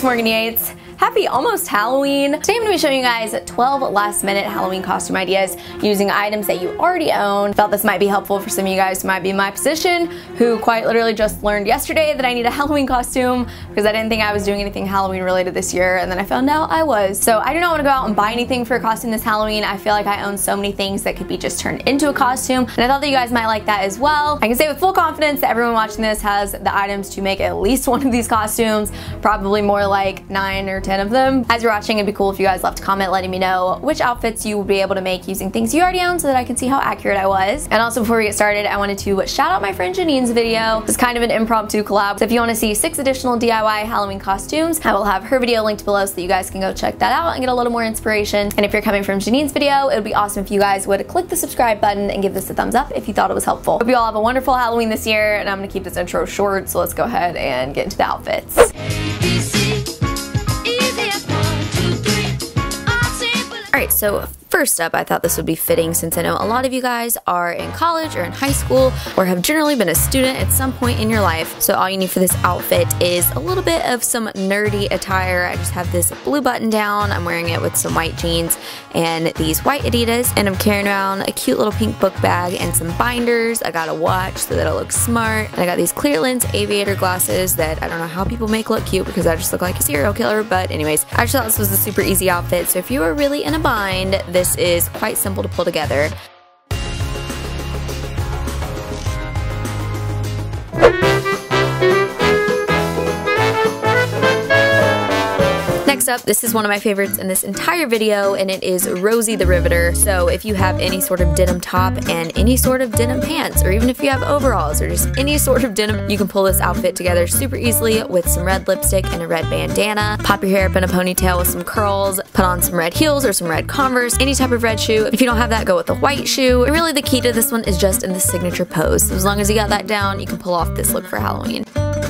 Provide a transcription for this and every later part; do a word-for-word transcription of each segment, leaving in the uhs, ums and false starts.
it's Morgan Yates. Happy almost Halloween. Today I'm going to be showing you guys twelve last minute Halloween costume ideas using items that you already own. Felt this might be helpful for some of you guys who might be in my position, who quite literally just learned yesterday that I need a Halloween costume because I didn't think I was doing anything Halloween related this year, and then I found out I was. So I do not want to go out and buy anything for a costume this Halloween. I feel like I own so many things that could be just turned into a costume, and I thought that you guys might like that as well. I can say with full confidence that everyone watching this has the items to make at least one of these costumes, probably more like nine or ten of them. As you're watching, it'd be cool if you guys left a comment letting me know which outfits you would be able to make using things you already own so that I can see how accurate I was. And also, before we get started, I wanted to shout out my friend Jeanine's video. It's kind of an impromptu collab. So if you want to see six additional D I Y Halloween costumes, I will have her video linked below so that you guys can go check that out and get a little more inspiration. And if you're coming from Jeanine's video, it would be awesome if you guys would click the subscribe button and give this a thumbs up if you thought it was helpful. Hope you all have a wonderful Halloween this year, and I'm gonna keep this intro short, so let's go ahead and get into the outfits. Alright, so first up, I thought this would be fitting since I know a lot of you guys are in college or in high school or have generally been a student at some point in your life. So all you need for this outfit is a little bit of some nerdy attire. I just have this blue button down. I'm wearing it with some white jeans and these white Adidas, and I'm carrying around a cute little pink book bag and some binders. I got a watch so that it looks smart, and I got these clear lens aviator glasses that I don't know how people make look cute because I just look like a serial killer, but anyways, I just thought this was a super easy outfit. So if you are really in a bind, this This is quite simple to pull together. Next up, this is one of my favorites in this entire video, and it is Rosie the Riveter. So if you have any sort of denim top and any sort of denim pants, or even if you have overalls or just any sort of denim, you can pull this outfit together super easily with some red lipstick and a red bandana. Pop your hair up in a ponytail with some curls, put on some red heels or some red Converse, any type of red shoe. If you don't have that, go with the white shoe. And really the key to this one is just in the signature pose. So as long as you got that down, you can pull off this look for Halloween.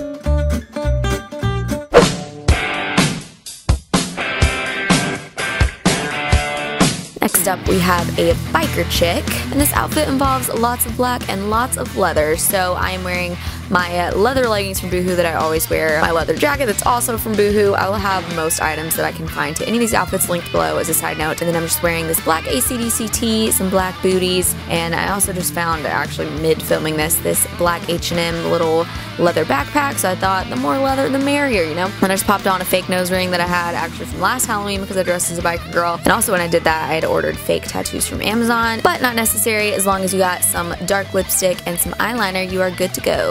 Next up, we have a biker chick, and this outfit involves lots of black and lots of leather. So I am wearing my uh, leather leggings from Boohoo that I always wear, my leather jacket that's also from Boohoo. I will have most items that I can find to any of these outfits linked below as a side note. And then I'm just wearing this black A C D C tee, some black booties, and I also just found, actually mid-filming this, this black H and M little leather backpack, so I thought the more leather the merrier, you know? And I just popped on a fake nose ring that I had actually from last Halloween because I dressed as a biker girl. And also when I did that, I had ordered fake tattoos from Amazon, but not necessary. As long as you got some dark lipstick and some eyeliner, you are good to go.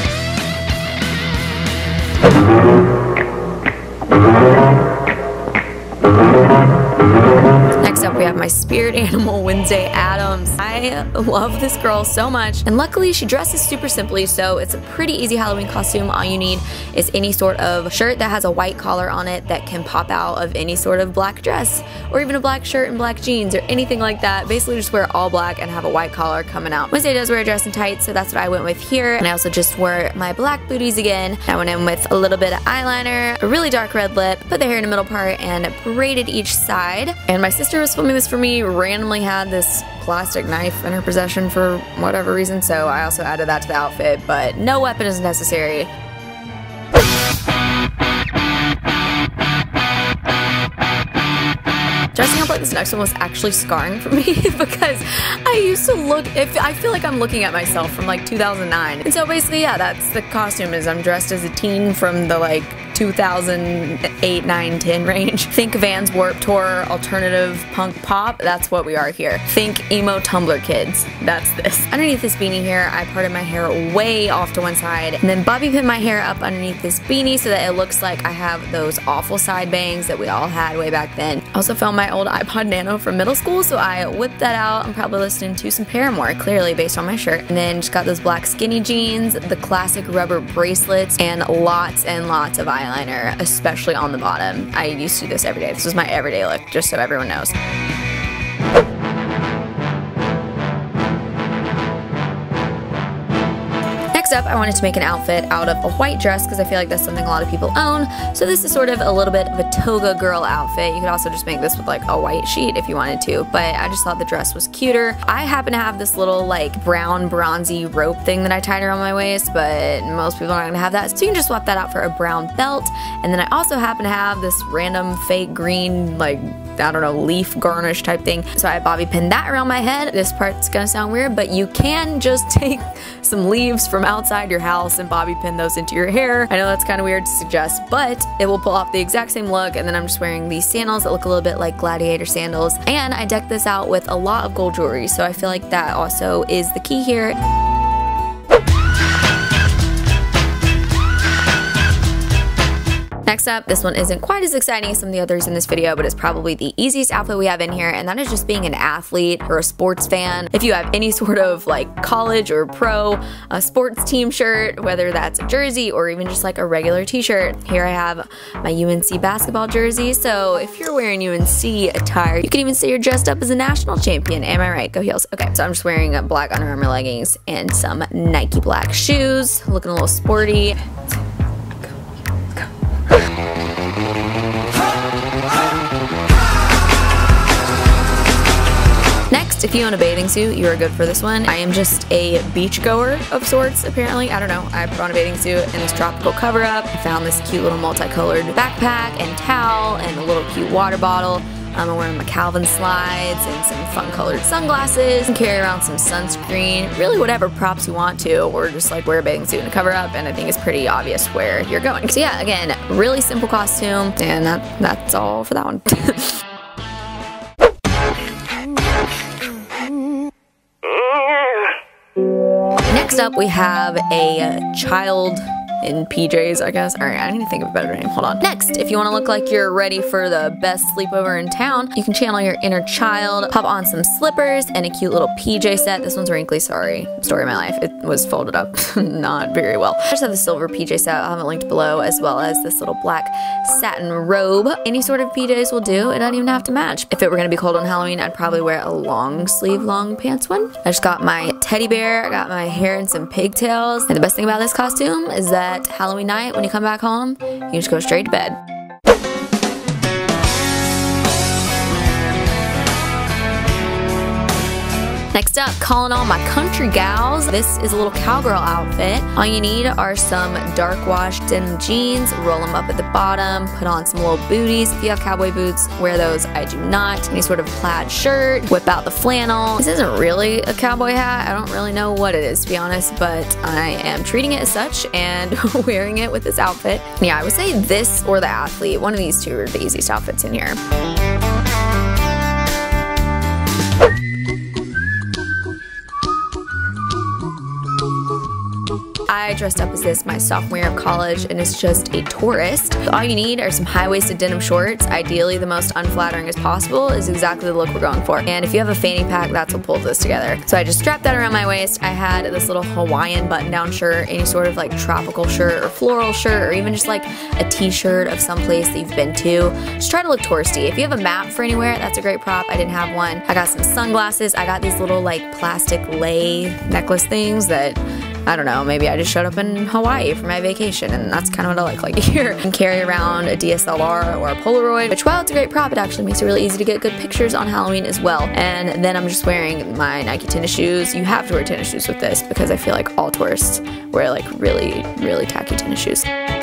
Next up, we have my spirit animal, Wednesday Addams. I love this girl so much, and luckily she dresses super simply, so it's a pretty easy Halloween costume. All you need is any sort of shirt that has a white collar on it that can pop out of any sort of black dress, or even a black shirt and black jeans, or anything like that. Basically just wear all black and have a white collar coming out. Wednesday does wear a dress and tights, so that's what I went with here. And I also just wore my black booties again. I went in with a little bit of eyeliner, a really dark red lip, put the hair in the middle part, and braided each side. And my sister was filming this for me, randomly had this plastic knife in her possession for whatever reason, so I also added that to the outfit, but no weapon is necessary. Dressing up like this next one was actually scarring for me because I used to look, if I feel like I'm looking at myself from like two thousand nine. And so basically, yeah, that's the costume, is I'm dressed as a teen from the like two thousand eight, nine, ten range. Think Vans Warped Tour, alternative punk pop, that's what we are here. Think emo Tumblr kids, that's this. Underneath this beanie here, I parted my hair way off to one side and then bobby pinned my hair up underneath this beanie so that it looks like I have those awful side bangs that we all had way back then. I also found my old iPod Nano from middle school, so I whipped that out. I'm probably listening to some Paramore, clearly based on my shirt. And then just got those black skinny jeans, the classic rubber bracelets, and lots and lots of eyeliner, especially on the bottom. I used to do this every day. This was my everyday look, just so everyone knows. Next up, I wanted to make an outfit out of a white dress because I feel like that's something a lot of people own. So this is sort of a little bit of a toga girl outfit. You could also just make this with like a white sheet if you wanted to, but I just thought the dress was cuter. I happen to have this little like brown bronzy rope thing that I tied around my waist, but most people are not gonna have that. So you can just swap that out for a brown belt. And then I also happen to have this random fake green, like, I don't know, leaf garnish type thing. So I bobby pinned that around my head. This part's gonna sound weird, but you can just take some leaves from outside your house and bobby pin those into your hair. I know that's kind of weird to suggest, but it will pull off the exact same look. And then I'm just wearing these sandals that look a little bit like gladiator sandals. And I decked this out with a lot of gold jewelry. So I feel like that also is the key here. Next up, this one isn't quite as exciting as some of the others in this video, but it's probably the easiest outfit we have in here, and that is just being an athlete or a sports fan. If you have any sort of like college or pro a sports team shirt, whether that's a jersey or even just like a regular t-shirt. Here I have my U N C basketball jersey, so if you're wearing U N C attire, you can even say you're dressed up as a national champion. Am I right? Go heels. Okay, so I'm just wearing black Under Armour leggings and some Nike black shoes, looking a little sporty. Next, if you own a bathing suit, you are good for this one. I am just a beach goer of sorts, apparently. I don't know. I put on a bathing suit and this tropical cover up. I found this cute little multicolored backpack and towel and a little cute water bottle. Um, I'm wearing my Calvin slides and some fun colored sunglasses and carry around some sunscreen, really whatever props you want to, or just like wear a bathing suit and a cover up, and I think it's pretty obvious where you're going. So yeah, again, really simple costume, and that, that's all for that one. Next up, we have a child in P Js, I guess. Alright, I need to think of a better name. Hold on. Next, if you want to look like you're ready for the best sleepover in town, you can channel your inner child, pop on some slippers and a cute little P J set. This one's wrinkly, sorry. Story of my life. It was folded up not very well. I just have the silver P J set. I'll have it linked below, as well as this little black satin robe. Any sort of P Js will do. It doesn't even have to match. If it were going to be cold on Halloween, I'd probably wear a long sleeve, long pants one. I just got my teddy bear. I got my hair in some pigtails. And the best thing about this costume is that Halloween night, when you come back home, you can just go straight to bed. Next up, calling all my country gals. This is a little cowgirl outfit. All you need are some dark wash denim jeans, roll them up at the bottom, put on some little booties. If you have cowboy boots, wear those. I do not. Any sort of plaid shirt, whip out the flannel. This isn't really a cowboy hat. I don't really know what it is, to be honest, but I am treating it as such and wearing it with this outfit. Yeah, I would say this or the athlete. One of these two are the easiest outfits in here. I dressed up as this my sophomore year of college, and it's just a tourist. All you need are some high-waisted denim shorts. Ideally, the most unflattering as possible is exactly the look we're going for. And if you have a fanny pack, that's what pulls this together. So I just strapped that around my waist. I had this little Hawaiian button-down shirt, any sort of like tropical shirt or floral shirt, or even just like a t-shirt of some place that you've been to. Just try to look touristy. If you have a map for anywhere, that's a great prop. I didn't have one. I got some sunglasses. I got these little like plastic lei necklace things that, I don't know, maybe I just showed up in Hawaii for my vacation, and that's kind of what I look like here. You can carry around a D S L R or a Polaroid, which while it's a great prop, it actually makes it really easy to get good pictures on Halloween as well. And then I'm just wearing my Nike tennis shoes. You have to wear tennis shoes with this because I feel like all tourists wear like really, really tacky tennis shoes.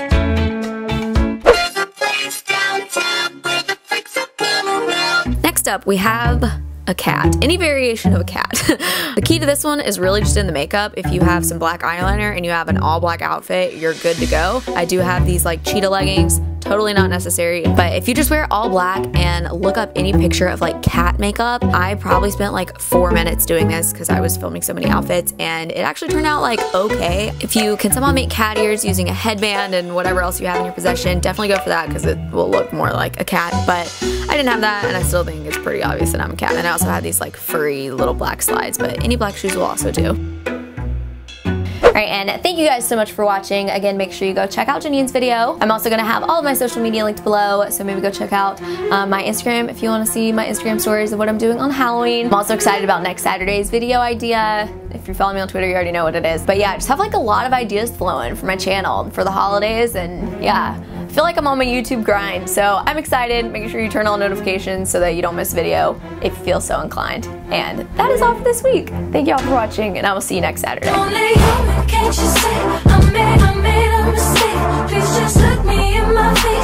Next up, we have a cat. Any variation of a cat. The key to this one is really just in the makeup. If you have some black eyeliner and you have an all black outfit, you're good to go. I do have these like cheetah leggings. Totally not necessary, but if you just wear all black and look up any picture of like cat makeup, I probably spent like four minutes doing this because I was filming so many outfits, and it actually turned out like okay. If you can somehow make cat ears using a headband and whatever else you have in your possession, definitely go for that because it will look more like a cat, but I didn't have that, and I still think it's pretty obvious that I'm a cat. And I also have these like furry little black slides, but any black shoes will also do. Alright, and thank you guys so much for watching. Again, make sure you go check out Jeanine's video. I'm also going to have all of my social media linked below, so maybe go check out uh, my Instagram if you want to see my Instagram stories of what I'm doing on Halloween. I'm also excited about next Saturday's video idea. If you're following me on Twitter, you already know what it is. But yeah, I just have like a lot of ideas flowing for my channel for the holidays, and yeah, I feel like I'm on my YouTube grind, so I'm excited. Making sure you turn on notifications so that you don't miss a video if you feel so inclined. And that is all for this week. Thank y'all for watching, and I will see you next Saturday. Only you, can't you see I made, I made a mistake. Please just look me in my face.